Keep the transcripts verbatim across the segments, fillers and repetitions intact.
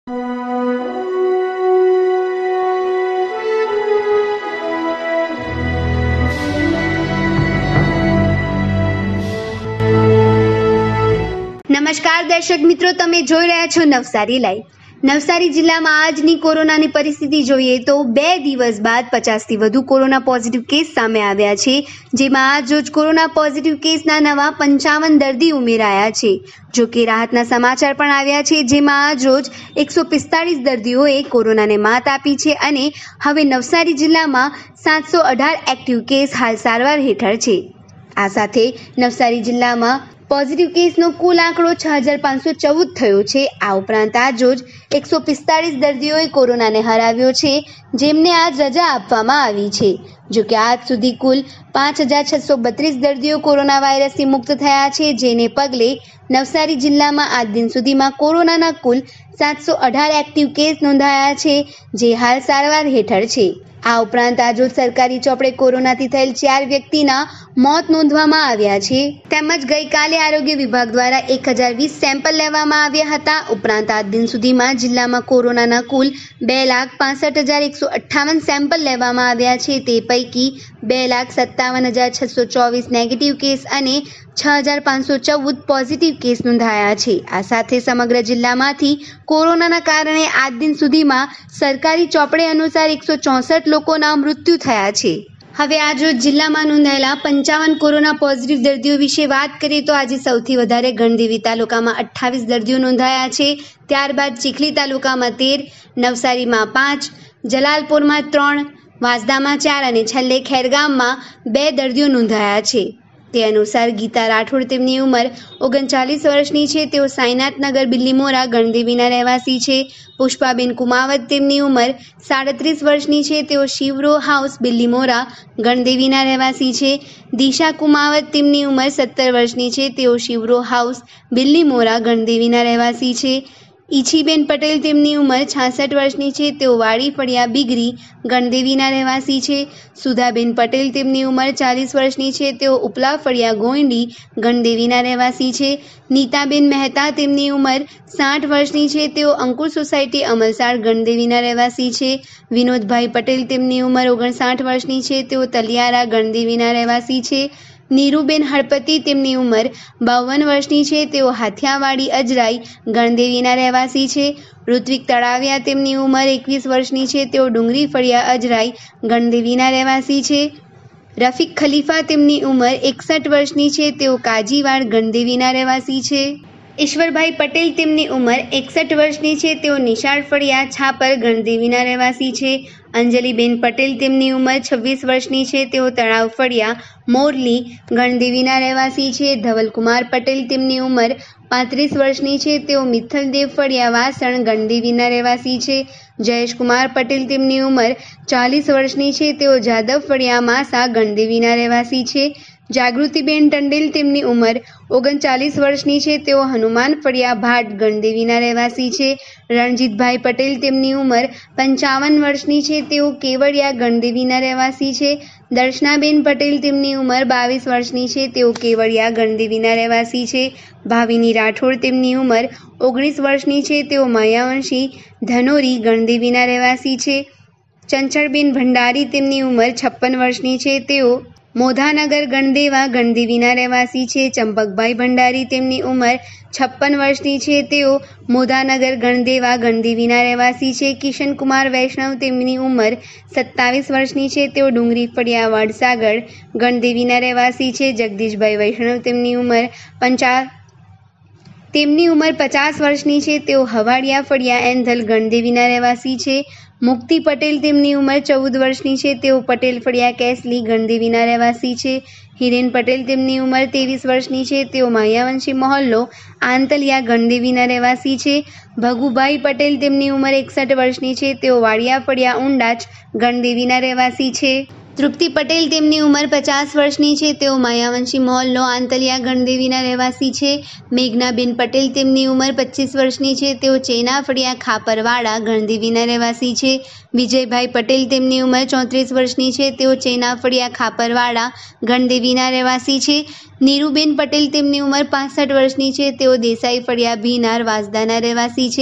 નમસ્કાર દર્શક મિત્રો, તમે જોઈ રહ્યા છો નવસારી લાઈવ। નવસારી જિલ્લામાં આજની કોરોનાની પરિસ્થિતિ જોઈએ તો બે દિવસ બાદ પચાસથી વધુ કોરોના પોઝિટિવ કેસ સામે આવ્યા છે, જેમાં આજ રોજ કોરોના પોઝિટિવ કેસના નવા પંચાવન દર્દી ઉમેરાયા છે। જો કે રાહતના સમાચાર પણ આવ્યા છે, જેમાં આજ રોજ એકસો પિસ્તાળીસ દર્દીઓએ કોરોનાને માત આપી છે અને હવે નવસારી જિલ્લામાં સાતસો અઢાર એક્ટિવ કેસ હાલ સારવાર હેઠળ છે। આ સાથે નવસારી જિલ્લામાં પોઝિટિવ કેસનો કુલ આંકડો છ હજાર પાંચસો ચૌદ થયો છે। આ ઉપરાંત આજ રોજ એકસો પિસ્તાળીસ દર્દીઓએ કોરોનાને હરાવ્યો છે, જેમને આજ રજા આપવામાં આવી છે। જો કે આજ સુધી કુલ પાંચ હજાર છસો બત્રીસ દર્દીઓ કોરોના વાયરસથી મુક્ત થયા છે, જેને પગલે નવસારી જિલ્લામાં આજ દિન સુધીમાં કોરોનાના કુલ સાતસો અઢાર એક્ટિવ કેસ નોંધાયા છે, જે હાલ સારવાર હેઠળ છે। આ ઉપરાંત આજરોજ સરકારી ચોપડે કોરોનાથી થયેલ ચાર વ્યક્તિના મોત નોંધવામાં આવ્યા છે, તેમજ ગઈકાલે આરોગ્ય વિભાગ દ્વારા એક હજાર વીસ સેમ્પલ લેવામાં આવ્યા હતા। ઉપરાંત આજ દિન સુધીમાં જિલ્લામાં કોરોનાના કુલ બે લાખ પાસઠ હજાર એકસો અઠ્ઠાવન સેમ્પલ લેવામાં આવ્યા છે। તે પૈકી બે લાખ સત્તાવન હજાર છસો ચોવીસ નેગેટિવ કેસ અને છ હજાર પાંચસો ચૌદ પોઝિટિવ કેસ નોંધાયા છે। આ સાથે સમગ્ર જિલ્લામાંથી કોરોનાના કારણે આજ દિન સુધીમાં સરકારી ચોપડે અનુસાર એકસો ચોસઠ લોકોના મૃત્યુ થયા છે। હવે આજરોજ જિલ્લામાં નોંધાયેલા પંચાવન કોરોના પોઝિટિવ દર્દીઓ વિશે વાત કરીએ તો આજે સૌથી વધારે ગણદેવી તાલુકામાં અઠ્ઠાવીસ દર્દીઓ નોંધાયા છે, ત્યારબાદ ચીખલી તાલુકામાં તેર, નવસારીમાં પાંચ, જલાલપોરમાં ત્રણ, વાંસદામાં ચાર અને છેલ્લે ખેરગામમાં બે દર્દીઓ નોંધાયા છે। તે અનુસાર ગીતા રાઠોડ, તેમની ઉંમર ઓગણચાલીસ વર્ષની છે, તેઓ સાઈનાથનગર બિલ્લીમોરા ગણદેવીના રહેવાસી છે। પુષ્પાબેન કુમાવત, તેમની ઉંમર સાડત્રીસ વર્ષની છે, તેઓ શિવરો હાઉસ બિલ્લીમોરા ગણદેવીના રહેવાસી છે। દિશા કુમાવત, તેમની ઉંમર સત્તર વર્ષની છે, તેઓ શિવરો હાઉસ બિલ્લીમોરા ગણદેવીના રહેવાસી છે। ઈછીબેન પટેલ, તેમની ઉંમર છાસઠ વર્ષની છે, તેઓ વાડી ફળિયા બિગરી ગણદેવીના રહેવાસી છે। સુધાબેન પટેલ, તેમની ઉંમર ચાલીસ વર્ષની છે, તેઓ ઉપલા ફળિયા ગોંડી ગણદેવીના રહેવાસી છે। નીતાબેન મહેતા, તેમની ઉંમર સાઠ વર્ષની છે, તેઓ અંકુર સોસાયટી અમલસાડ ગણદેવીના રહેવાસી છે। વિનોદભાઈ પટેલ, તેમની ઉંમર ઓગણસાઠ વર્ષની છે, તેઓ તલિયારા ગણદેવીના રહેવાસી છે। નીરુબેન હળપતિ, તેમની ઉંમર બાવન વર્ષની છે, તેઓ હાથિયાવાડી અજરાઈ ગણદેવીના રહેવાસી છે। ઋત્વિક તળાવિયા, તેમની ઉંમર એકવીસ વર્ષની છે, તેઓ ડુંગરી ફળિયા અજરાઈ ગણદેવીના રહેવાસી છે। રફીક ખલીફા, તેમની ઉંમર એકસઠ વર્ષની છે, તેઓ કાજીવાડ ગણદેવીના રહેવાસી છે। ઈશ્વરભાઈ પટેલ, તેમની ઉંમર એકસઠ વર્ષની છે, તેઓ નિશાળ ફળિયા છાપર ગણદેવીના રહેવાસી છે। અંજલિબેન પટેલ, તેમની ઉંમર છવ્વીસ વર્ષની છે, તેઓ તળાવ ફળિયા મોરલી ગણદેવીના રહેવાસી છે। ધવલકુમાર પટેલ, તેમની ઉંમર પાંત્રીસ વર્ષની છે, તેઓ મિથલદેવ ફળિયા વાસણ ગણદેવીના રહેવાસી છે। જયેશકુમાર પટેલ, તેમની ઉંમર ચાલીસ વર્ષની છે, તેઓ જાદવ ફળિયા માસા ગણદેવીના રહેવાસી છે। જાગૃતિબેન ટંડેલ, તેમની ઉંમર ઓગણચાલીસ વર્ષની છે, તેઓ હનુમાન ફળિયા ભાટ ગણદેવીના રહેવાસી છે। રણજીતભાઈ પટેલ, તેમની ઉંમર પંચાવન વર્ષની છે, તેઓ કેવડિયા ગણદેવીના રહેવાસી છે। દર્શનાબેન પટેલ, તેમની ઉંમર બાવીસ વર્ષની છે, તેઓ કેવડિયા ગણદેવીના રહેવાસી છે। ભાવિની રાઠોડ, તેમની ઉંમર ઓગણીસ વર્ષની છે, તેઓ માયાવંશી ધનોરી ગણદેવીના રહેવાસી છે। ચંચળબેન ભંડારી, તેમની ઉંમર છપ્પન વર્ષની છે, તેઓ મોધાનગર ગણદેવા ગણદેવીના રહેવાસી છે। ચંપકભાઈ ભંડારી, તેમની ઉંમર છપ્પન વર્ષની છે, તેઓ મોધાનગર ગણદેવા ગણદેવીના રહેવાસી છે। કિશનકુમાર વૈષ્ણવ, તેમની ઉંમર સત્તાવીસ વર્ષની છે, તેઓ ડુંગરી ફળિયા વડસાગર ગણદેવીના રહેવાસી છે। જગદીશભાઈ વૈષ્ણવ, તેમની ઉંમર પંચા તેમની ઉંમર પચાસ વર્ષની છે, તેઓ હવાડિયા ફળિયા એંધલ ગણદેવીના રહેવાસી છે। મુક્તિ પટેલ, તેમની ઉંમર ચૌદ વર્ષની છે, તેઓ પટેલ ફળિયા કેસલી ગણદેવીના રહેવાસી છે। હિરેન પટેલ, તેમની ઉંમર ત્રેવીસ વર્ષની છે, તેઓ માયાવંશી મહોલ્લો આંતલિયા ગણદેવીના રહેવાસી છે। ભગુભાઈ પટેલ, તેમની ઉંમર એકસઠ વર્ષની છે, તેઓ વાડિયા ફળિયા ઉંડાચ ગણદેવીના રહેવાસી છે। તૃપ્તિ પટેલ, તેમની ઉંમર પચાસ વર્ષની છે, તેઓ માયાવંશી મહોલ્લો આંતલિયા ગણદેવીના રહેવાસી છે। મેઘનાબેન પટેલ, તેમની ઉંમર પચીસ વર્ષની છે, તેઓ ચેના ફળિયા ખાપરવાડા ગણદેવીના રહેવાસી છે। વિજયભાઈ પટેલ, તેમની ઉંમર ચોત્રીસ વર્ષની છે, તેઓ ચેના ફળિયા ખાપરવાડા ગણદેવીના રહેવાસી છે। નીરુબેન પટેલ, તેમની ઉંમર પાસઠ વર્ષની છે, તેઓ દેસાઈ ફળિયા ભીનાર વાંસદાના રહેવાસી છે।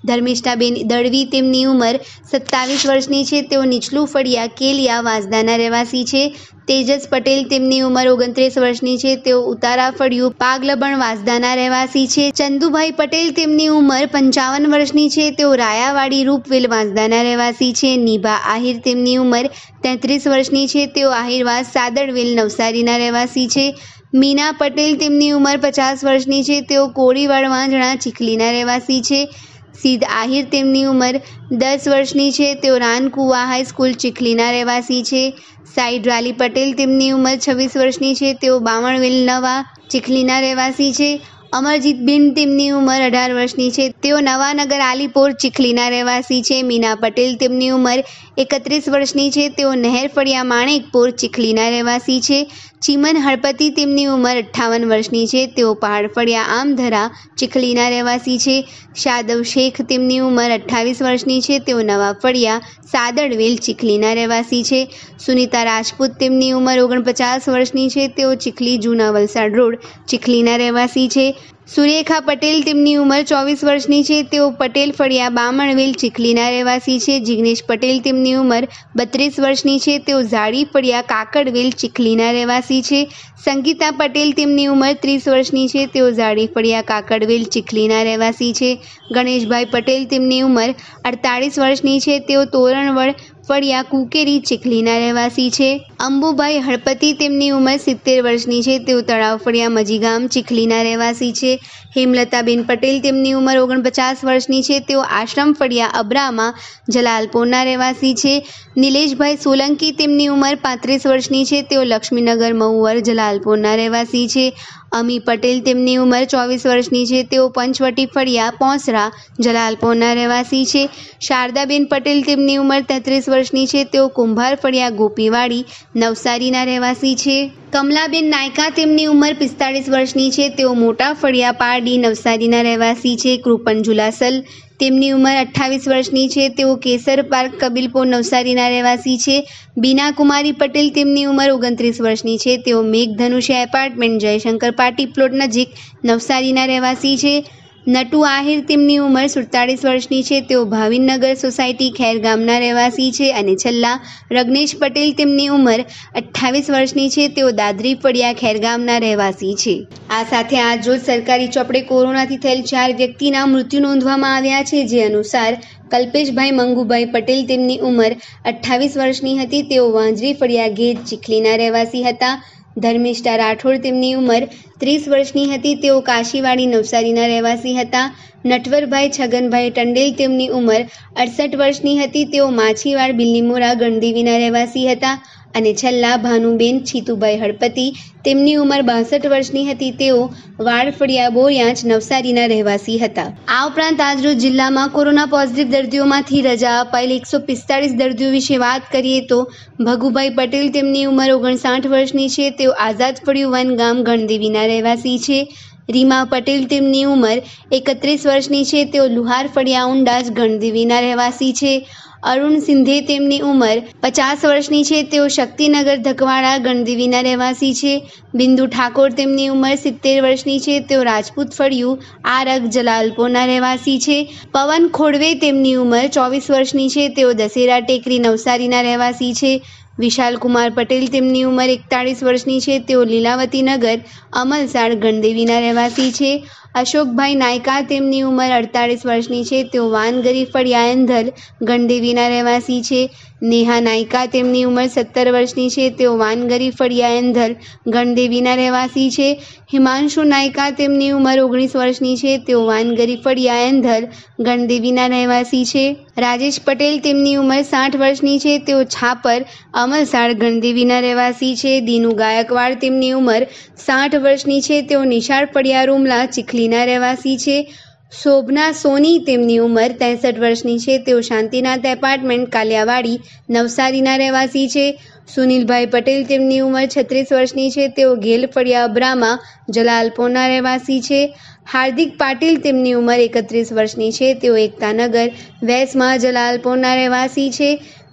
ધર્મિષ્ઠાબેન દળવી, તેમની ઉંમર સત્તાવીસ વર્ષની છે, તેઓ નીચલું ફળિયા કેલિયા વાંસદાના રહેવાસી છે. તેજસ પટેલ, તેમની ઉંમર ઓગણત્રીસ વર્ષની છે, તેઓ ઉતારા ફળિયું પાગલબણ વાંસદાના રહેવાસી છે. ચંદુભાઈ પટેલ, તેમની ઉંમર પંચાવન વર્ષની છે, તેઓ રાયાવાડી રૂપવેલ વાંસદાના રહેવાસી છે. નિભા આહિર, તેમની ઉંમર તેત્રીસ વર્ષની છે, તેઓ આહિરવાસ સાદડવેલ નવસારીના રહેવાસી છે. મીના પટેલ, તેમની ઉંમર પચાસ વર્ષની છે, તેઓ કોળીવાડ વાંજણા ચીખલીના રહેવાસી છે. સિદ્ધ આહિર, તેમની ઉંમર દસ વર્ષની છે, તેઓ રાનકુવા હાઈસ્કૂલ ચીખલીના રહેવાસી છે. સાઈડ રાલી પટેલ, તેમની ઉંમર છવ્વીસ વર્ષની છે, તેઓ બામણવેલ નવા ચીખલીના રહેવાસી છે. અમરજીતબેન, તેમની ઉંમર અઢાર વર્ષની છે, તેઓ નવાનગર આલીપોર ચીખલીના રહેવાસી છે. મીના પટેલ, તેમની ઉંમર એકત્રીસ વર્ષની છે, તેઓ નહેર ફળિયા માણેકપોર ચીખલીના રહેવાસી છે. ચીમન હળપતિ, તેમની ઉંમર અઠ્ઠાવન વર્ષની છે, તેઓ પહાડ ફળિયા આમધરા ચીખલીના રહેવાસી છે. શાદવ શેખ, તેમની ઉંમર અઠ્ઠાવીસ વર્ષની છે, તેઓ નવા ફળિયા સાદડવેલ ચીખલીના રહેવાસી છે. સુનિતા રાજપૂત, તેમની ઉંમર ઓગણપચાસ વર્ષની છે, તેઓ ચીખલી જૂના વલસાડ રોડ ચીખલીના રહેવાસી છે. સુરેખા પટેલ, તેમની ઉંમર ચોવીસ વર્ષની છે, તેઓ પટેલ ફળિયા બામણવેલ ચીખલીના રહેવાસી છે. જિગ્નેશ પટેલ, તેમની ઉંમર બત્રીસ વર્ષની છે, તેઓ ઝાડી ફળિયા કાકડવેલ ચીખલીના રહેવાસી છે. સંગીતા પટેલ, તેમની ઉંમર ત્રીસ વર્ષની છે, તેઓ ઝાડી ફળિયા કાકડવેલ ચીખલીના રહેવાસી છે. ગણેશભાઈ પટેલ, તેમની ઉંમર અડતાળીસ વર્ષની છે, તેઓ તોરણવડ ફળિયા કુકેરી ચીખલીના રહેવાસી છે. અંબુભાઈ હળપતિ, તેમની ઉંમર સિત્તેર વર્ષની છે, તેઓ તળાવ ફળિયા મજીગામ ચીખલીના રહેવાસી છે. હેમલતાબેન પટેલ, તેમની ઉંમર ઓગણપચાસ વર્ષની છે, તેઓ આશ્રમ ફળિયા અબ્રામા જલાલપોરના રહેવાસી છે. નિલેશભાઈ સોલંકી, તેમની ઉંમર પાંત્રીસ વર્ષની છે, તેઓ લક્ષ્મીનગર મહુવર જલાલપોરના રહેવાસી છે. અમી પટેલ, તેમની ઉંમર ચોવીસ વર્ષની છે, તેઓ પંચવટી ફળિયા પોંસરા જલાલપોરના રહેવાસી છે. શારદાબેન પટેલ, તેમની ઉંમર તેત્રીસ વર્ષની છે, તેઓ કુંભાર ફળિયા ગોપીવાડી નવસારીના રહેવાસી છે. કમલાબેન નાયકા, તેમની ઉંમર પિસ્તાળીસ વર્ષની છે, તેઓ મોટા ફળિયા પારડી નવસારીના રહેવાસી છે. કૃપન જુલાસલ, તેમની ઉંમર અઠ્ઠાવીસ વર્ષની છે, તેઓ કેસર પાર્ક કબીલપોર નવસારીના રહેવાસી છે. બીના કુમારી પટેલ, તેમની ઉંમર ઓગણત્રીસ વર્ષની છે, તેઓ મેઘધનુષ્ય એપાર્ટમેન્ટ જયશંકર પાર્ટી પ્લોટ નજીક નવસારીના રહેવાસી છે. નટુ આહિર, તેમની ઉંમર સુડતાળીસ વર્ષની છે, તેઓ ભાવિનગર સોસાયટી ખેરગામના રહેવાસી છે. અને છેલ્લા રજ્ઞેશ પટેલ, તેમની ઉંમર અઠ્ઠાવીસ વર્ષની છે, તેઓ દાદરી ફળિયા ખેરગામના રહેવાસી છે. આ સાથે આજ રોજ સરકારી ચોપડે કોરોનાથી થયેલ ચાર વ્યક્તિના મૃત્યુ નોંધવામાં આવ્યા છે, જે અનુસાર કલ્પેશભાઈ મંગુભાઈ પટેલ, તેમની ઉંમર અઠ્ઠાવીસ વર્ષની હતી, તેઓ વાંજરી ફળિયા ગેજ ચીખલીના રહેવાસી હતા. ધર્મિષ્ઠા રાઠોડ, તેમની ઉંમર ત્રીસ વર્ષની હતી, તેઓ કાશીવાડી નવસારીના રહેવાસી હતા. નટવરભાઈ છગનભાઈ ટંડેલ, તેમની ઉંમર અડસઠ વર્ષની હતી, તેઓ માછીવાડ બિલ્લીમોરા ગણદેવીના રહેવાસી હતા. અને છેલ્લા ભાનુબેન છીતુભાઈ હળપતિ, તેમની ઉંમર બાસઠ વર્ષની હતી, તેઓ વાડફળિયા બોરિયાંચ નવસારીના રહેવાસી હતા. આ ઉપરાંત આજરોજ જિલ્લામાં કોરોના પોઝિટિવ દર્દીઓમાંથી રજા અપાયેલ એકસો પિસ્તાળીસ દર્દીઓ વિશે વાત કરીએ તો ભગુભાઈ પટેલ, તેમની ઉંમર ઓગણસાઠ વર્ષની છે, તેઓ આઝાદ ફળિયું વન ગામ ગણદેવીના રહેવાસી છે. રીમા પટેલ, તેમની ઉંમર એકત્રીસ વર્ષની છે, તેઓ લુહાર ફળિયા ઉંડાજ ગણદેવીના રહેવાસી છે. અરુણ સિંધે, તેમની ઉંમર પચાસ વર્ષની છે, તેઓ શક્તિનગર ધકવાડા ગણદેવીના રહેવાસી છે. બિંદુ ઠાકોર, તેમની ઉંમર સિત્તેર વર્ષની છે, તેઓ રાજપૂત ફળિયું આરગ જલાલપોરના રહેવાસી છે. પવન ખોડવે, તેમની ઉંમર ચોવીસ વર્ષની છે, તેઓ દશેરા ટેકરી નવસારીના રહેવાસી છે. વિશાલ કુમાર પટેલ, તેમની ઉંમર એકતાળીસ વર્ષની છે, તેઓ લીલાવતીનગર અમલસાડ ગણદેવીના રહેવાસી છે. અશોકભાઈ નાયકા, તેમની ઉંમર અડતાળીસ વર્ષની છે, તેઓ વાનગરી ફળિયા એંધલ ગણદેવીના રહેવાસી છે. નેહા નાયકા, તેમની ઉંમર સત્તર વર્ષની છે, તેઓ વાનગરી ફળિયા એંધલ ગણદેવીના રહેવાસી છે. હિમાંશુ નાયકા, તેમની ઉંમર ઓગણીસ વર્ષની છે, તેઓ વાનગરી ફળિયા એંધલ ગણદેવીના રહેવાસી છે. રાજેશ પટેલ, તેમની ઉંમર સાઠ વર્ષની છે, તેઓ છાપર અમલસાડ ગણદેવીના રહેવાસી છે. દીનુ ગાયકવાડ, તેમની ઉંમર સાઠ વર્ષની છે, તેઓ નિશાળ ફળિયા રૂમલા ચીખલીના રહેવાસી છે. શોભના સોની, તેમની ઉંમર ત્રેસઠ વર્ષની છે, તેઓ શાંતિનાથ એપાર્ટમેન્ટ કાલિયાવાડી નવસારીના રહેવાસી છે. સુનિલભાઈ પટેલ, તેમની ઉંમર છત્રીસ વર્ષની છે, તેઓ ઘેલ ફળિયા અબ્રામા જલાલપોરના રહેવાસી છે. હાર્દિક પાટીલ, તેમની ઉંમર એકત્રીસ વર્ષની છે, તેઓ એકતાનગર વેસમાં જલાલપોરના રહેવાસી છે.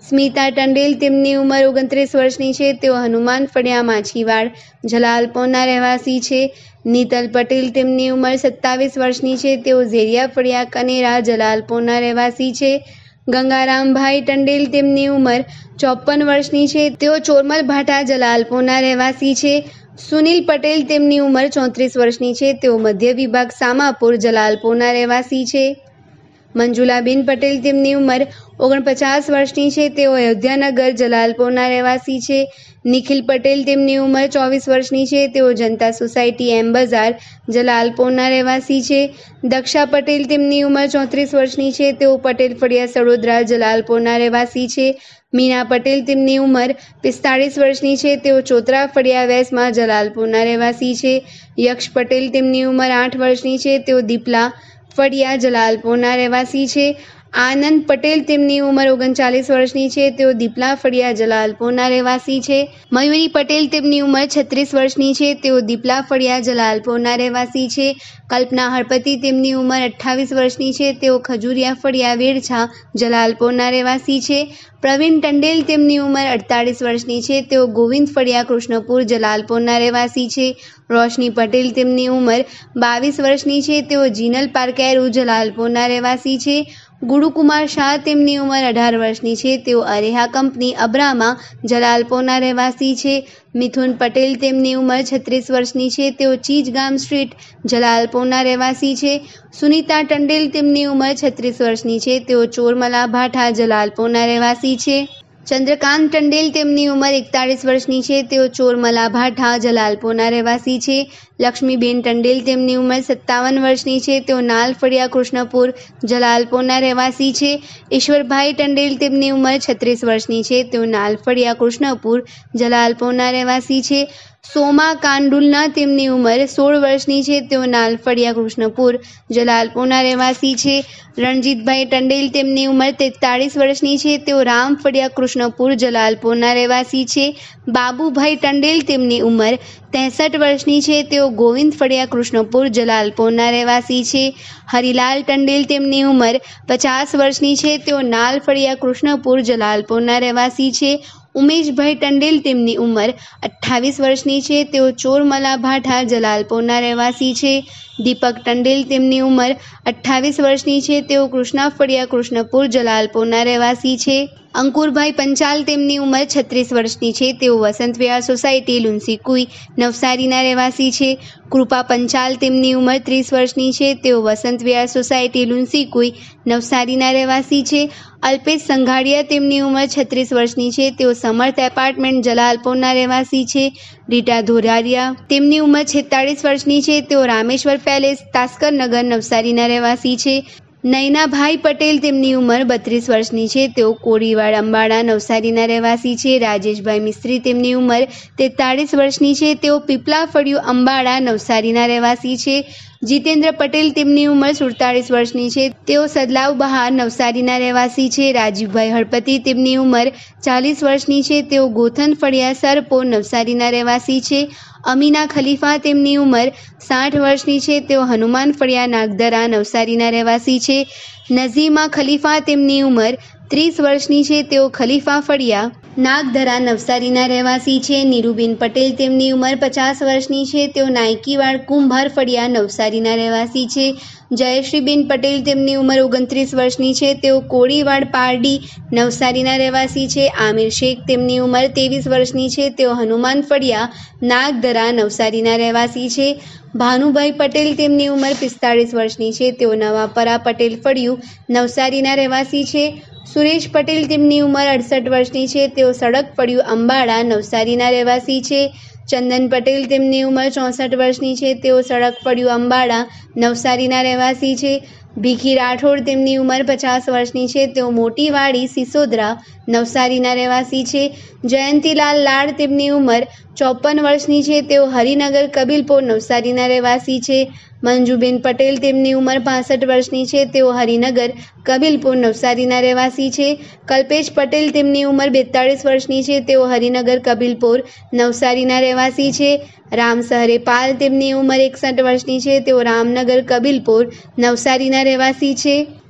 સ્મિતા ટંડેલ તેમની ઉંમર ઓગણત્રીસ વર્ષની છે, તેઓ હનુમાન ફળિયા માછીવાડ જલાલપોરના રહેવાસી છે. નીતલ પટેલ તેમની ઉંમર સત્તાવીસ વર્ષની છે, તેઓ ઝેરિયા ફળિયા કનેરા જલાલપોરના રહેવાસી છે. ગંગારામભાઈ ટંડેલ તેમની ઉંમર ચોપન વર્ષની છે, તેઓ ચોરમલ ભાઠા જલાલપોરના રહેવાસી છે. સુનિલ પટેલ તેમની ઉંમર ચોત્રીસ વર્ષની છે, તેઓ મધ્ય વિભાગ સામાપુર જલાલપોરના રહેવાસી છે. મંજુલાબેન પટેલ તેમની ઉંમર ઓગણપચાસ વર્ષની છે, તેઓ અયોધ્યાનગર જલાલપોરના રહેવાસી છે. નિખિલ પટેલ તેમની ઉંમર ચોવીસ વર્ષની છે, તેઓ જનતા સોસાયટી એમ બજાર જલાલપોરના રહેવાસી છે. દક્ષા પટેલ તેમની ઉંમર ચોત્રીસ વર્ષની છે, તેઓ પટેલ ફળિયા સડોદરા જલાલપોરના રહેવાસી છે. મીના પટેલ તેમની ઉંમર પિસ્તાળીસ વર્ષની છે, તેઓ ચોતરા ફળિયા વેસમાં જલાલપોરના રહેવાસી છે. યક્ષ પટેલ તેમની ઉંમર આઠ વર્ષની છે, તેઓ દીપલા ફળિયા જલાલપોરના રહેવાસી છે. આનંદ પટેલ તેમની ઉંમર ઓગણચાલીસ વર્ષની છે, તેઓ દીપલા ફળિયા જલાલપોરના રહેવાસી છે. મયુરી પટેલ તેમની ઉંમર છત્રીસ વર્ષની છે, તેઓ દીપલા ફળિયા જલાલપોરના રહેવાસી છે. કલ્પના હળપતિ તેમની ઉંમર અઠ્ઠાવીસ વર્ષની છે, તેઓ ખજુરિયા ફળિયા વેડછા જલાલપોરના રહેવાસી છે. પ્રવીણ ટંડેલ તેમની ઉંમર અડતાલીસ વર્ષની છે, તેઓ ગોવિંદ ફળિયા કૃષ્ણપુર જલાલપોરના રહેવાસી છે. રોશની પટેલ તેમની ઉંમર બાવીસ વર્ષની છે, તેઓ જીનલ પાર્કેરુ જલાલપોરના રહેવાસી છે. ગુરુકુમાર શાહ તેમની ઉંમર અઢાર વર્ષની છે, તેઓ અરેહા કંપની અબ્રામા જલાલપોરના રહેવાસી છે. મિથુન પટેલ તેમની ઉંમર છત્રીસ વર્ષની છે, તેઓ ચીજગામ સ્ટ્રીટ જલાલપોરના રહેવાસી છે. સુનિતા ટંડેલ તેમની ઉંમર છત્રીસ વર્ષની છે, તેઓ ચોરમલા ભાઠા જલાલપોરના રહેવાસી છે. ચંદ્રકાંત ટંડેલ તેમની ઉંમર એકતાળીસ વર્ષની છે, તેઓ ચોરમલા ભાઠા જલાલપોરના રહેવાસી છે. લક્ષ્મીબેન ટંડેલ તેમની ઉંમર સત્તાવન વર્ષની છે, તેઓ નાલ ફળિયા કૃષ્ણપુર જલાલપોરના રહેવાસી છે. ઈશ્વરભાઈ ટંડેલ તેમની ઉંમર છત્રીસ વર્ષની છે, તેઓ નાલ ફળિયા કૃષ્ણપુર જલાલપોરના રહેવાસી છે. સોમા કાંડુલના તેમની ઉંમર સોળ વર્ષની છે, તેઓ નાલ ફળિયા કૃષ્ણપુર જલાલપોરના રહેવાસી છે. રણજીતભાઈ ટંડેલ તેમની ઉંમર તેતાળીસ વર્ષની છે, તેઓ રામ ફળિયા કૃષ્ણપુર જલાલપોરના રહેવાસી છે. બાબુભાઈ ટંડેલ તેમની ઉંમર ત્રેસઠ વર્ષની છે, તેઓ ગોવિંદ ફળિયા કૃષ્ણપુર જલાલપોરના રહેવાસી છે. હરિલાલ ટંડેલ તેમની ઉંમર પચાસ વર્ષની છે, તેઓ નાલ ફળિયા કૃષ્ણપુર જલાલપોરના રહેવાસી છે. ઉમેશભાઈ ટંડેલ તેમની ઉંમર અઠ્ઠાવીસ વર્ષની છે, તેઓ ચોરમલા ભાઠા જલાલપોરના રહેવાસી છે. દીપક ટંડેલ તેમની ઉંમર અઠ્ઠાવીસ વર્ષની છે, તેઓ કૃષ્ણા ફળિયા કૃષ્ણપુર જલાલપોરના રહેવાસી છે. અંકુરભાઈ પંચાલ તેમની ઉંમર છત્રીસ વર્ષની છે, તેઓ વસંત વિહાર સોસાયટી લુન્સીકુઈ નવસારીના રહેવાસી છે. કૃપા પંચાલ તેમની ઉંમર ત્રીસ વર્ષની છે, તેઓ વસંત વિહાર સોસાયટી લુન્સીકુઈ નવસારીના રહેવાસી છે. અલ્પેશ સંઘાડિયા તેમની ઉંમર છત્રીસ વર્ષની છે, તેઓ સમર્થ એપાર્ટમેન્ટ જલાલપોરના રહેવાસી છે. રીટા ધોરારિયા તેમની ઉંમર છેતાળીસ વર્ષની છે, તેઓ રામેશ્વર પેલેસ તાસ્કરનગર નવસારીના રહેવાસી છે. નયનાભાઈ પટેલ તેમની ઉંમર બત્રીસ વર્ષની છે, તેઓ કોળીવાડ અંબાડા નવસારીના રહેવાસી છે. રાજેશભાઈ મિસ્ત્રી તેમની ઉંમર તેતાળીસ વર્ષની છે, તેઓ પીપલા ફળિયું અંબાડા નવસારીના રહેવાસી છે. જીતેન્દ્ર પટેલ તેમની ઉંમર સુડતાળીસ વર્ષની છે, તેઓ સદલાવ બહાર નવસારીના રહેવાસી છે. રાજીવભાઈ હળપતિ તેમની ઉંમર ચાલીસ વર્ષની છે, તેઓ ગોથન ફળિયા સરપોર નવસારીના રહેવાસી છે. અમીના ખલીફા તેમની ઉંમર સાઠ વર્ષની છે, તેઓ હનુમાન ફળિયા નાગદરા નવસારીના રહેવાસી છે. નઝીમા ખલીફા તેમની ઉંમર ત્રીસ વર્ષની છે, તેઓ ખલીફા ફળિયા નાગદરા નવસારીના રહેવાસી છે. નીરુબેન પટેલ તેમની ઉંમર પચાસ વર્ષની છે, તેઓ નાયકીવાડ કુંભાર ફળિયા નવસારીના રહેવાસી છે. જયશ્રીબેન પટેલ તેમની ઉંમર ઓગણત્રીસ વર્ષની છે, તેઓ કોળીવાડ પારડી નવસારીના રહેવાસી છે. આમિર શેખ તેમની ઉંમર ત્રેવીસ વર્ષની છે, તેઓ હનુમાન ફળિયા નાગદરા નવસારીના રહેવાસી છે. ભાનુભાઈ પટેલ તેમની ઉંમર પિસ્તાળીસ વર્ષની છે, તેઓ નવાપરા પટેલ ફળિયું નવસારીના રહેવાસી છે. સુરેશ પટેલ તેમની ઉંમર અડસઠ વર્ષની છે, તેઓ સડક ફળિયું અંબાડા નવસારીના રહેવાસી છે. ચંદન પટેલ તેમની ઉંમર ચોસઠ વર્ષની છે, તેઓ સડક ફળિયું અંબાડા નવસારીના રહેવાસી છે. ભીખી રાઠોડ તેમની ઉંમર પચાસ વર્ષની છે, તેઓ મોટીવાડી સિસોદરા નવસારીના રહેવાસી છે. જયંતીલાલ લાડ તેમની ઉંમર ચોપન વર્ષની છે, તેઓ હરિનગર કબીલપુર નવસારીના રહેવાસી છે. મંજુબેન પટેલ તેમની ઉંમર પાસઠ વર્ષની છે, તેઓ હરિનગર કબીલપુર નવસારીના રહેવાસી છે. કલ્પેશ પટેલ તેમની ઉંમર બેતાળીસ વર્ષની છે, તેઓ હરિનગર કબીલપુર નવસારીના રહેવાસી છે. રામસહરે પાલ તેમની ઉંમર એકસઠ વર્ષની છે, તેઓ રામનગર કબીલપુર નવસારીના રહેવાસી છે.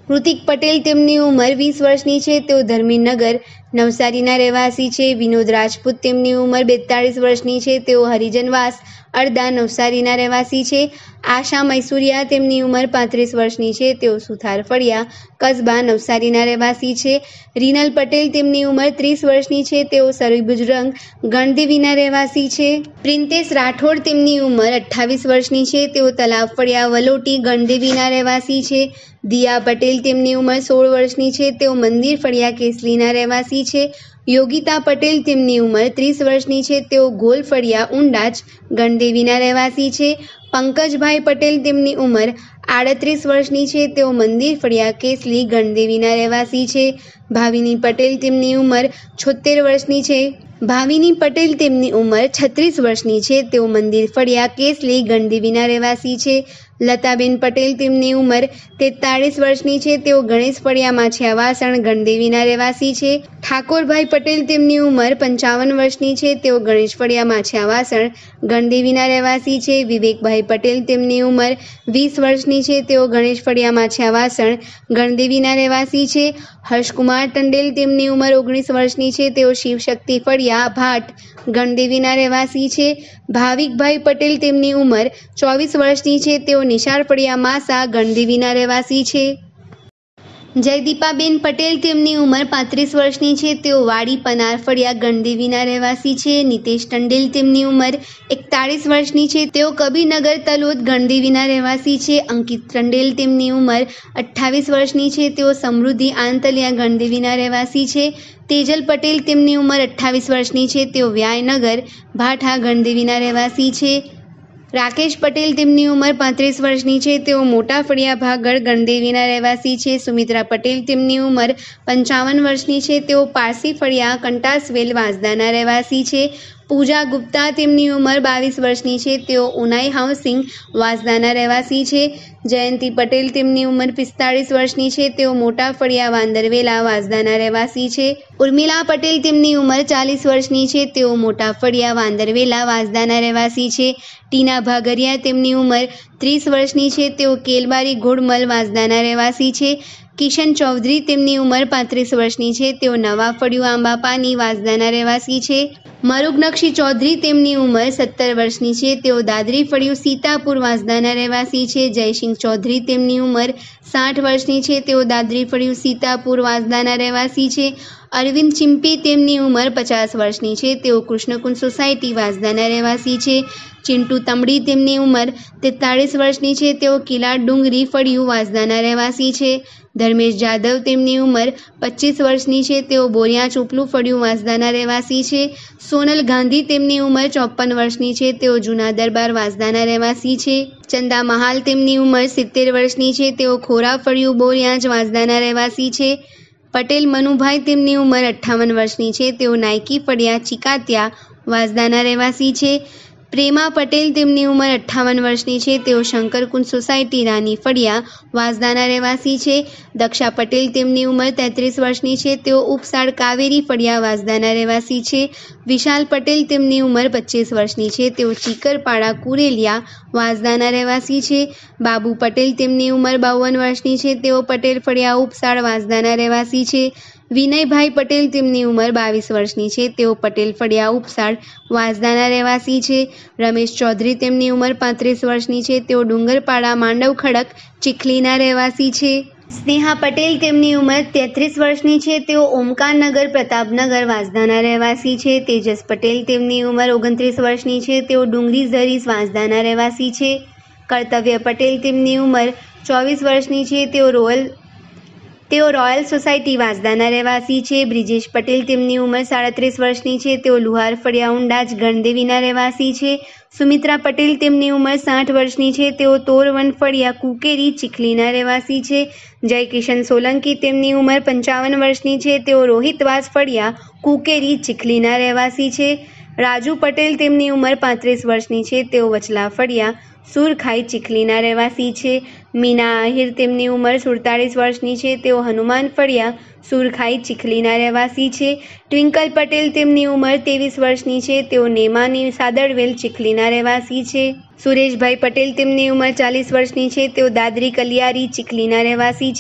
કૃતિક પટેલ તેમની ઉંમર વીસ વર્ષની છે, તેઓ ધર્મીનગર નવસારીના રહેવાસી છે. વિનોદ રાજપૂત તેમની ઉંમર બેતાળીસ વર્ષની છે, તેઓ હરિજનવાસ અડદા નવસારીના રહેવાસી છે. આશા મૈસુરિયા તેમની ઉંમર પાંત્રીસ વર્ષની છે, તેઓ સુથાર ફળિયા કસ્બા નવસારીના રહેવાસી છે. રીનલ પટેલ તેમની ઉંમર ત્રીસ વર્ષની છે, તેઓ સરબુજરંગ ગણદેવીના રહેવાસી છે. પ્રિન્સેસ રાઠોડ તેમની ઉંમર અઠ્ઠાવીસ વર્ષની છે, તેઓ તલાવ ફળિયા વલોટી ગણદેવીના રહેવાસી છે. દિયા પટેલ તેમની ઉંમર સોળ વર્ષની છે, તેઓ મંદિર ફળિયા કેસલીના રહેવાસી છે. યોગિતા પટેલ તેમની ઉંમર ત્રીસ વર્ષની છે, તેઓ ગોલ ફળિયા ઉંડાચ ગણદેવીના રહેવાસી છે. પંકજભાઈ પટેલ તેમની ઉંમર આડત્રીસ વર્ષની છે, તેઓ મંદિર ફળિયા કેસલી ગણદેવીના રહેવાસી છે. ભાવિની પટેલ તેમની ઉંમર છોતેર વર્ષની છે ભાવિની પટેલ તેમની ઉંમર છત્રીસ વર્ષની છે, તેઓ મંદિર ફળિયા કેસલી ગણદેવીના રહેવાસી છે. લતાબેન પટેલ તેમની ઉંમર તેતાળીસ વર્ષની છે, તેઓ ગણેશ ફળિયા માછિયા વાસણ ગણદેવીના રહેવાસી છે. ઠાકોરભાઈ પટેલ તેમની ઉંમર પંચાવન વર્ષની છે, તેઓ ગણેશ ફળિયા માછિયા વાસણ ગણદેવીના રહેવાસી છે. વિવેકભાઈ પટેલ તેમની ઉંમર વીસ વર્ષની છે, તેઓ ગણેશ ફળિયા માછિયા વાસણ ગણદેવીના રહેવાસી છે. હર્ષકુમાર ટંડેલ તેમની ઉંમર ઓગણીસ વર્ષની છે, તેઓ શિવશક્તિ ફળિયા ભાટ ગણદેવીના રહેવાસી છે. ભાવિકભાઈ પટેલ તેમની ઉંમર ચોવીસ વર્ષની છે, તેઓ નિશાળ ફળિયા માસા ગણદેવીના રહેવાસી છે. જયદીપાબેન પટેલ તેમની ઉંમર પાંત્રીસ વર્ષની છે, તેઓ વાડી પનાર ફળિયા ગણદેવીના રહેવાસી છે. નિતેશ ટંડેલ તેમની ઉંમર એકતાળીસ વર્ષની છે, તેઓ કબીરનગર તલોદ ગણદેવીના રહેવાસી છે. અંકિત ટંડેલ તેમની ઉંમર અઠ્ઠાવીસ વર્ષની છે, તેઓ સમૃદ્ધિ આંતલિયા ગણદેવીના રહેવાસી છે. તેજલ પટેલ તેમની ઉંમર અઠ્ઠાવીસ વર્ષની છે, તેઓ વ્યાયનગર ભાઠા ગણદેવીના રહેવાસી છે. રાકેશ પટેલ તેમની ઉંમર પાંત્રીસ વર્ષની છે, તેઓ મોટા ફળિયા ભાગળ ગણદેવીના રહેવાસી છે. સુમિત્રા પટેલ તેમની ઉંમર પંચાવન વર્ષની છે, તેઓ પારસી ફળિયા કંટાસવેલ વાંસદાના રહેવાસી છે. પૂજા ગુપ્તા તેમની ઉંમર બાવીસ વર્ષની છે, તેઓ ઉનાઈ હાઉસિંગ વાંસદાના રહેવાસી છે. જયંતી પટેલ તેમની ઉંમર પિસ્તાળીસ વર્ષની છે, તેઓ મોટા ફળિયા વાંદરવેલા વાંસદાના રહેવાસી છે. ઉર્મિલા પટેલ તેમની ઉંમર ચાલીસ વર્ષની છે, તેઓ મોટા ફળિયા વાંદરવેલા વાંસદાના રહેવાસી છે. ટીના ભાગરિયા તેમની ઉંમર ત્રીસ વર્ષની છે, તેઓ કેલબારી ઘોડમલ વાંસદાના રહેવાસી છે. કિશન ચૌધરી તેમની ઉંમર પાંત્રીસ વર્ષની છે, તેઓ નવા ફળિયું આંબાપાની વાંસદાના રહેવાસી છે. મરુગનક્ષી ચૌધરી તેમની ઉંમર સત્તર વર્ષની છે, તેઓ દાદરી ફળિયું સીતાપુર વાંસદાના રહેવાસી છે. જયસિંહ ચૌધરી તેમની ઉંમર સાઠ વર્ષની છે, તેઓ દાદરી ફળિયું સીતાપુર વાંસદાના રહેવાસી છે. અરવિંદ ચિંપી તેમની ઉંમર પચાસ વર્ષની છે, તેઓ કૃષ્ણકુંજ સોસાયટી વાંસદાના રહેવાસી છે. ચિંટુ તમડી તેમની ઉંમર તેતાળીસ વર્ષની છે, તેઓ કિલા ડુંગરી ફળિયું વાંસદાના રહેવાસી છે. ધર્મેશ જાદવ તેમની ઉંમર પચીસ વર્ષની છે, તેઓ બોરિયા ચોપલું ફળિયું વાંસદાના રહેવાસી છે. સોનલ ગાંધી તેમની ઉંમર ચોપન વર્ષની છે, તેઓ જૂના દરબાર વાંસદાના રહેવાસી છે. ચંદા મહાલ તેમની ઉંમર સિત્તેર વર્ષની છે, તેઓ ખોરા ફળિયું બોરિયાજ વાંસદાના રહેવાસી છે. પટેલ મનુભાઈ તેમની ઉંમર અઠ્ઠાવન વર્ષની છે, તેઓ નાયકી ફળિયા ચિકાતિયા વાંસદાના રહેવાસી છે. પ્રેમા પટેલ તેમની ઉંમર અઠ્ઠાવન વર્ષની છે, તેઓ શંકરકુંજ સોસાયટી રાની ફળિયા વાંસદાના રહેવાસી છે. દક્ષા પટેલ તેમની ઉંમર તેત્રીસ વર્ષની છે, તેઓ ઉપસાળ કાવેરી ફળિયા વાંસદાના રહેવાસી છે. વિશાલ પટેલ તેમની ઉંમર પચીસ વર્ષની છે, તેઓ ચીકરપાડા કુરેલિયા વાંસદાના રહેવાસી છે. બાબુ પટેલ તેમની ઉંમર બાવન વર્ષની છે, તેઓ પટેલ ફળિયા ઉપસાળ વાંસદાના રહેવાસી છે. વિનયભાઈ પટેલ તેમની ઉંમર બાવીસ વર્ષની છે, તેઓ પટેલ ફળિયા ઉપસાળ વાંસદાના રહેવાસી છે. રમેશ ચૌધરી તેમની ઉંમર પાંત્રીસ વર્ષની છે, તેઓ ડુંગરપાડા માંડવ ખડક ચીખલીના રહેવાસી છે. સ્નેહા પટેલ તેમની ઉંમર તેત્રીસ વર્ષની છે, તેઓ ઓમકારનગર પ્રતાપનગર વાંસદાના રહેવાસી છે. તેજસ પટેલ તેમની ઉંમર ઓગણત્રીસ વર્ષની છે, તેઓ ડુંગરી ઝરીસ વાંસદાના રહેવાસી છે. કર્તવ્ય પટેલ તેમની ઉંમર ચોવીસ વર્ષની છે, તેઓ રોયલ તેઓ રોયલ સોસાયટી વાંસદાના રહેવાસી છે. બ્રિજેશ પટેલ તેમની ઉંમર સાડત્રીસ વર્ષની છે, તેઓ લુહાર ફળિયા ઉંડાજ ગણદેવીના રહેવાસી છે. સુમિત્રા પટેલ તેમની ઉંમર સાઠ વર્ષની છે, તેઓ તોરવન ફળિયા કુકેરી ચીખલીના રહેવાસી છે. જયકિશન સોલંકી તેમની ઉંમર પંચાવન વર્ષની છે, તેઓ રોહિતવાસ ફળિયા કુકેરી ચીખલીના રહેવાસી છે. રાજુ પટેલ તેમની ઉંમર પાંત્રીસ વર્ષની છે, તેઓ વચલા ફળિયા સુરખાઈ ચીખલીના રહેવાસી છે. મીના આહિર તેમની ઉંમર સુડતાળીસ વર્ષની છે, તેઓ હનુમાન ફળિયા સુરખાઈ ચીખલીના રહેવાસી છે. ટ્વિંકલ પટેલ તેમની ઉંમર ત્રેવીસ વર્ષની છે, તેઓ નેમાની સાદરવેલ ચીખલીના રહેવાસી છે. સુરેશભાઈ પટેલ તેમની ઉંમર ચાલીસ વર્ષની છે, તેઓ દાદરી કલિયારી ચીખલીના રહેવાસી છે.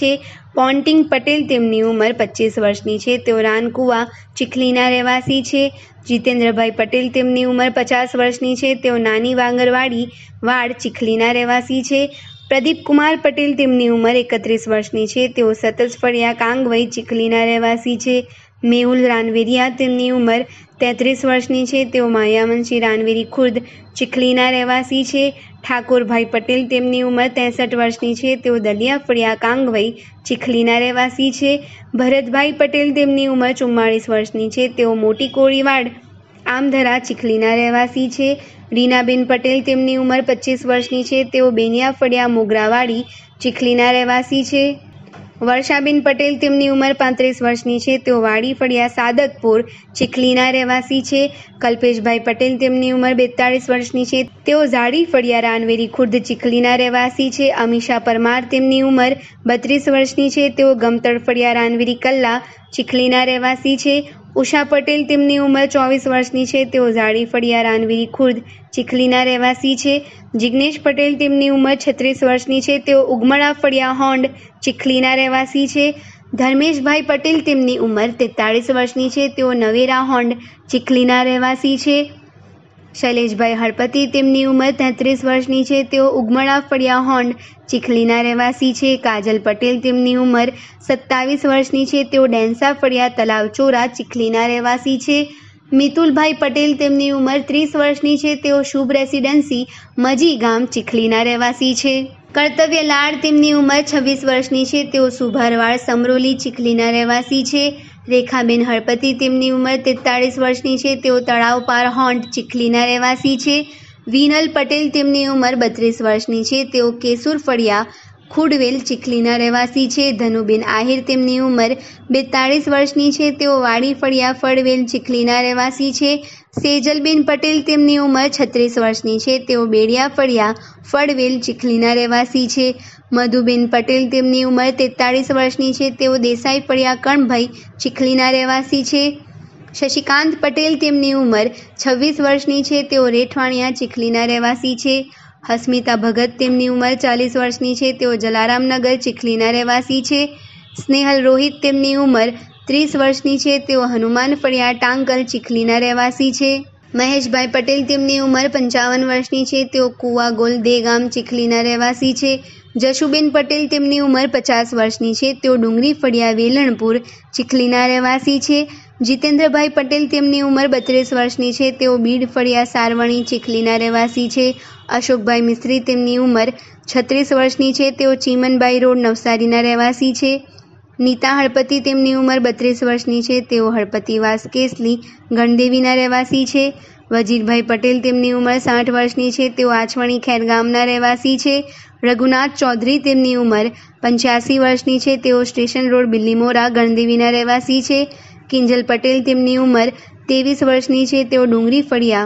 પોન્ટિંગ પટેલ તેમની ઉંમર પચીસ વર્ષની છે, તેઓ રાનકુવા ચીખલીના રહેવાસી છે. જીતેન્દ્રભાઈ પટેલ તેમની ઉંમર પચાસ વર્ષની છે, તેઓ નાની વાંગરવાડી વાડ ચીખલીના રહેવાસી છે. પ્રદીપ કુમાર પટેલ તેમની ઉંમર એકત્રીસ વર્ષની છે, તેઓ સતજ ફળિયા કાંગવઈ ચીખલીના રહેવાસી છે. મેહુલ રાનવેરિયા તેમની ઉંમર તેત્રીસ વર્ષની છે, તેઓ માયાવંશી રાનવેરી ખુર્દ ચીખલીના રહેવાસી છે. ઠાકોરભાઈ પટેલ તેમની ઉંમર ત્રેસઠ વર્ષની છે, તેઓ દલિયા ફળિયા કાંગવઈ ચીખલીના રહેવાસી છે. ભરતભાઈ પટેલ તેમની ઉંમર ચુમ્માળીસ વર્ષની છે, તેઓ મોટી કોળીવાડ આમધરા ચીખલીના રહેવાસી છે. રીનાબેન પટેલ તેમની ઉંમર પચીસ વર્ષની છે, તેઓ બેનિયા ફળિયા મોગરાવાડી ચીખલીના રહેવાસી છે. વર્ષાબેન પટેલ તેમની ઉંમર પાંત્રીસ વર્ષની છે, તેઓ વાડી ફળિયા સાદતપુર ચીખલીના રહેવાસી છે. કલ્પેશભાઈ પટેલ તેમની ઉંમર બેતાળીસ વર્ષની છે, તેઓ ઝાડી ફળિયા રાનવેરી ખુર્દ ચીખલીના રહેવાસી છે. અમીષા પરમાર તેમની ઉંમર બત્રીસ વર્ષની છે, તેઓ ગમતળ ફળિયા રાનવેરી કલ્લા ચીખલીના રહેવાસી છે. ઉષા પટેલ તેમની ઉંમર ચોવીસ વર્ષની છે, તેઓ ઝાડી ફળિયા રાનવેરી ખુર્દ ચીખલીના રહેવાસી છે. જિગ્નેશ પટેલ તેમની ઉંમર છત્રીસ વર્ષની છે, તેઓ ઉગમડા ફળિયા હોંડ ચીખલીના રહેવાસી છે. ધર્મેશભાઈ પટેલ તેમની ઉંમર તેતાળીસ વર્ષની છે, તેઓ નવેરા હોંડ ચીખલીના રહેવાસી છે. શૈલેષભાઈ હળપતિ તેમની ઉંમર તેત્રીસ વર્ષની છે, તેઓ ઉગમડા ફળિયા હોંડ ચીખલીના રહેવાસી છે. કાજલ પટેલ તેમની ઉંમર સત્તાવીસ વર્ષની છે, તેઓ ડેન્સા ફળિયા તલાવચોરા ચીખલીના રહેવાસી છે. મિતુલભાઈ પટેલ તેમની ઉંમર ત્રીસ વર્ષની છે, તેઓ શુભ રેસિડેન્સી મજી ગામ ચીખલીના રહેવાસી છે. કર્તવ્ય લાડ તેમની ઉંમર છવ્વીસ વર્ષની છે, તેઓ સુભારવાડ સમરોલી ચીખલીના રહેવાસી છે. રેખાબેન હળપતિ તેમની ઉંમર તેતાળીસ વર્ષની છે, તેઓ તળાવ પાર હોંડ ચીખલીના રહેવાસી છે. વિનલ પટેલ તેમની ઉંમર બત્રીસ વર્ષની છે, તેઓ કેસુર ફળિયા ખુડવેલ ચીખલીના રહેવાસી છે. ધનુબેન આહિર તેમની ઉંમર બેતાળીસ વર્ષની છે, તેઓ વાડી ફળિયા ફળવેલ ચીખલીના રહેવાસી છે. સેજલબેન પટેલ તેમની ઉંમર છત્રીસ વર્ષની છે, તેઓ બેડિયા ફળિયા ફળવેલ ચીખલીના રહેવાસી છે. મધુબેન પટેલ તેમની ઉંમર તેતાળીસ વર્ષની છે, તેઓ દેસાઈ ફળિયા કણભાઈ ચીખલીના રહેવાસી છે. શશિકાંત પટેલ તેમની ઉંમર છવ્વીસ વર્ષની છે, તેઓ રેઠવાણિયા ચીખલીના રહેવાસી છે. હસ્મિતા ભગત તેમની ઉંમર ચાલીસ વર્ષની છે, તેઓ જલારામનગર ચીખલીના રહેવાસી છે. સ્નેહલ રોહિત તેમની ઉંમર ત્રીસ વર્ષની છે, તેઓ હનુમાન ફળિયા ટાંકલ ચીખલીના રહેવાસી છે. મહેશભાઈ પટેલ તેમની ઉંમર પંચાવન વર્ષની છે, તેઓ કુવા ગોલ દેગામ ચીખલીના રહેવાસી છે. જશુબેન પટેલ તેમની ઉંમર પચાસ વર્ષની છે, તેઓ ડુંગરી ફળિયા વેલણપુર ચીખલીના રહેવાસી છે. જીતેન્દ્રભાઈ પટેલ તેમની ઉંમર બત્રીસ વર્ષની છે, તેઓ બીડ ફળિયા સારવણી ચીખલીના રહેવાસી છે. અશોકભાઈ મિસ્ત્રી તેમની ઉંમર છત્રીસ વર્ષની છે, તેઓ ચીમનબાઈ રોડ નવસારીના રહેવાસી છે. નીતા હળપતિ તેમની ઉંમર બત્રીસ વર્ષની છે, તેઓ હળપતિવાસ કેસલી ગણદેવીના રહેવાસી છે. વજીરભાઈ પટેલ તેમની ઉંમર સાઠ વર્ષની છે, તેઓ આછવણી ખેરગામના રહેવાસી છે. રઘુનાથ ચૌધરી તેમની ઉંમર પંચ્યાસી વર્ષની છે, તેઓ સ્ટેશન રોડ બિલ્લીમોરા ગણદેવીના રહેવાસી છે. કિંજલ પટેલ તેમની ઉંમર ત્રેવીસ વર્ષની છે, તેઓ ડુંગરી ફળિયા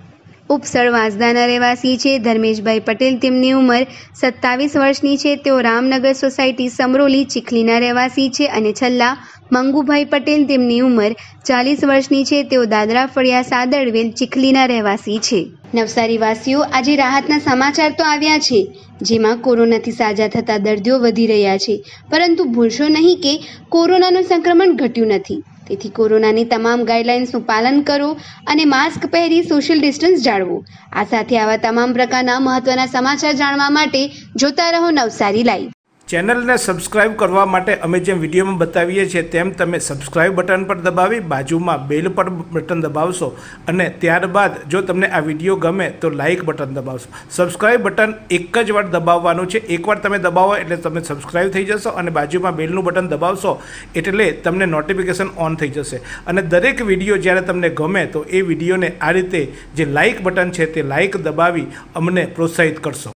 ઉપસળ વાંસદાના રહેવાસી છે. ધર્મેશભાઈ પટેલ તેમની ઉંમર સત્તાવીસ વર્ષની છે, તેઓ રામનગર સોસાયટી સમરોલી ચીખલીના રહેવાસી છે. અને છેલ્લા મંગુભાઈ પટેલ તેમની ઉંમર ચાલીસ વર્ષની છે, તેઓ દાદરા ફળિયા સાદળવેલ ચીખલીના રહેવાસી છે. નવસારી વાસીઓ, આજે રાહતના સમાચાર તો આવ્યા છે, જેમાં કોરોનાથી સાજા થતા દર્દીઓ વધી રહ્યા છે, પરંતુ ભૂલશો નહીં કે કોરોનાનું સંક્રમણ ઘટ્યું નથી. તેથી કોરોનાની તમામ ગાઈડલાઇન્સનું પાલન કરો અને માસ્ક પહેરી સોશિયલ ડિસ્ટન્સ જાળવો. આ સાથે આવા તમામ પ્રકારના મહત્વના સમાચાર જાણવા માટે જોતા રહો નવસારી લાઈવ. ચેનલને સબસ્ક્રાઇબ કરવા માટે અમે જેમ વિડીયોમાં બતાવીએ છીએ તેમ તમે સબસ્ક્રાઇબ બટન પર દબાવી બાજુમાં બેલ પર બટન દબાવશો અને ત્યારબાદ જો તમને આ વિડીયો ગમે તો લાઇક બટન દબાવશો. સબસ્ક્રાઇબ બટન એક જ વાર દબાવવાનું છે. એકવાર તમે દબાવો એટલે તમે સબસ્ક્રાઇબ થઈ જશો અને બાજુમાં બેલનું બટન દબાવશો એટલે તમને નોટિફિકેશન ઓન થઈ જશે. અને દરેક વિડીયો જ્યારે તમને ગમે તો એ વિડીયોને આ રીતે જે લાઇક બટન છે તે લાઇક દબાવી અમને પ્રોત્સાહિત કરશો.